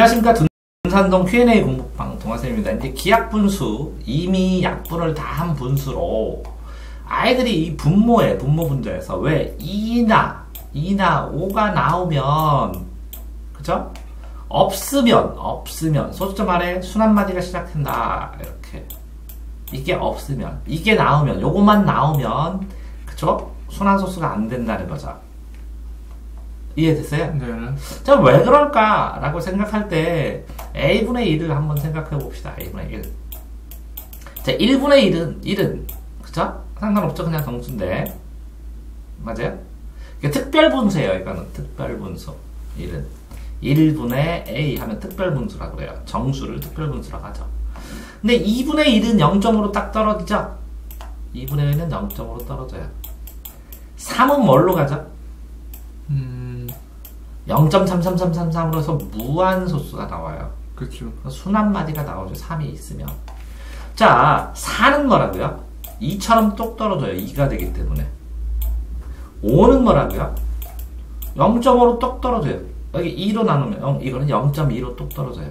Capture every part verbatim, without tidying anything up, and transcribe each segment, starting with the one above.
안녕하십니까. 둔산동 큐 앤 에이 공부방 동아쌤입니다. 이제 기약분수, 이미 약분을 다 한 분수로 아이들이 이 분모에, 분모 분자에서 왜 이나, 이나 오가 나오면, 그죠? 없으면, 없으면, 소수점 아래 순한마디가 시작된다. 이렇게. 이게 없으면, 이게 나오면, 요것만 나오면, 그죠? 순환소수가 안 된다는 거죠. 이해됐어요? 네. 자, 왜 그럴까? 라고 생각할 때 에이분의 일을 한번 생각해 봅시다. 에이분의 일. 자, 일분의 일은, 일은, 그쵸? 상관없죠? 그냥 정수인데. 맞아요? 이게 특별분수예요. 이거는 특별분수. 일은. 일분의 A 하면 특별분수라고 그래요. 정수를 특별분수라고 하죠. 근데 이분의 일은 영 점으로 딱 떨어지죠? 이분의 일은 영 점으로 떨어져요. 삼은 뭘로 가죠? 음, 영 점 삼삼삼삼삼으로 해서 무한소수가 나와요. 그쵸. 순한마디가 나오죠. 삼이 있으면. 자, 사는 뭐라고요? 이처럼 똑 떨어져요. 이가 되기 때문에. 오는 뭐라고요? 영 점 오로 똑 떨어져요. 여기 이로 나누면 영, 이거는 영 점 이로 똑 떨어져요.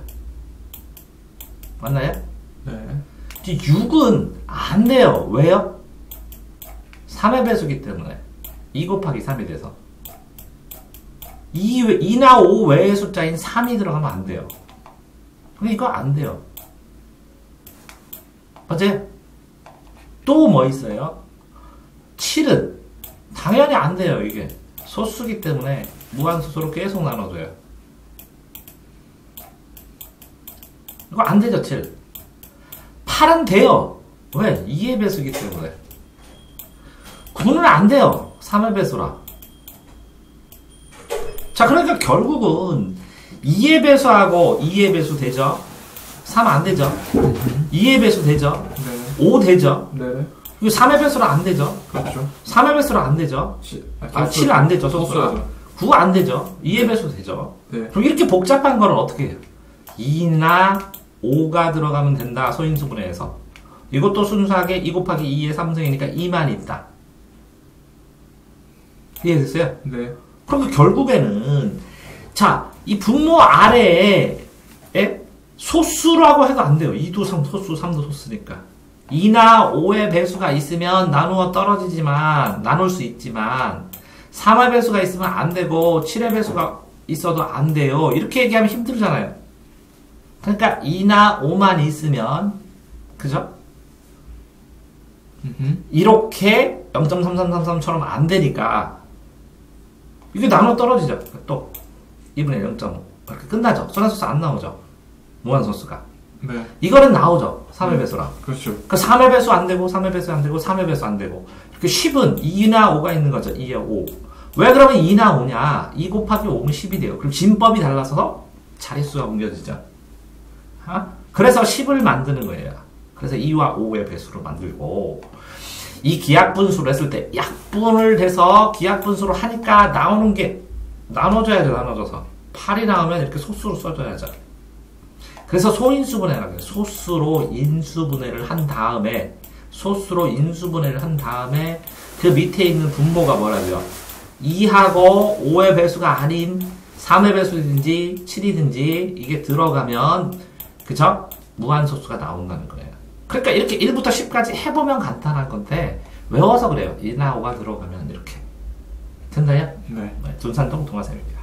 맞나요? 네. 육은 안 돼요. 왜요? 삼의 배수기 때문에. 이 곱하기 삼이 돼서. 이, 이나 오 외의 숫자인 삼이 들어가면 안 돼요. 근데 이거 안 돼요. 맞아요? 또 뭐 있어요? 칠은 당연히 안 돼요. 이게 소수기 때문에 무한소수로 계속 나눠줘요. 이거 안 되죠. 칠. 팔은 돼요. 왜? 이의 배수기 때문에. 구는 안 돼요. 삼의 배수라. 자, 그러니까 결국은 이의 배수하고 이의 배수 되죠? 삼 안 되죠? 이의 배수 되죠? 네. 오 되죠? 네. 이거 삼의 배수로 안 되죠? 그렇죠. 삼의 배수로 안 되죠? 시, 아, 칠 안 되죠? 소수라. 소수라죠. 구 안 되죠? 이의 배수 되죠? 네. 그럼 이렇게 복잡한 거를 어떻게 해요? 이나 오가 들어가면 된다. 소인수분해에서. 이것도 순수하게 이 곱하기 이의 삼승이니까 이만 있다. 이해됐어요? 네. 그럼 결국에는 자, 이 분모 아래에 에? 소수라고 해도 안 돼요. 이도 삼, 소수, 삼도 소수니까. 이나 오의 배수가 있으면 나누어 떨어지지만 나눌 수 있지만 삼의 배수가 있으면 안 되고 칠의 배수가 있어도 안 돼요. 이렇게 얘기하면 힘들잖아요. 그러니까 이나 오만 있으면 그죠? 음흠. 이렇게 영 점 삼삼삼삼처럼 안 되니까 이게 나눠 떨어지죠. 또 이분의 영 점 오 이렇게 끝나죠. 순환소수 안 나오죠. 무한소수가. 네. 이거는 나오죠. 삼의 배수랑. 그렇죠. 그 삼의 배수 안 되고 삼의 배수 안 되고 삼의 배수 안 되고 이렇게 십은 이나 오가 있는 거죠. 이에 오. 왜 그러면 이나 오냐? 이 곱하기 오면 십이 돼요. 그럼 진법이 달라서 자릿수가 옮겨지죠. 어? 그래서 십을 만드는 거예요. 그래서 이와 오의 배수로 만들고 이 기약분수를 했을 때 약분을 해서 기약분수로 하니까 나오는 게 나눠줘야죠. 나눠줘서 팔이 나오면 이렇게 소수로 써줘야죠. 그래서 소인수분해라고 해요. 소수로 인수분해를 한 다음에 소수로 인수분해를 한 다음에 그 밑에 있는 분모가 뭐라고요? 이하고 오의 배수가 아닌 삼의 배수든지 칠이든지 이게 들어가면 그죠? 무한소수가 나온다는 거예요. 그러니까 이렇게 일부터 십까지 해보면 간단한 건데 외워서 그래요. 이나 오가 들어가면 이렇게 된다요? 네. 네, 둔산동 동아쌤입니다.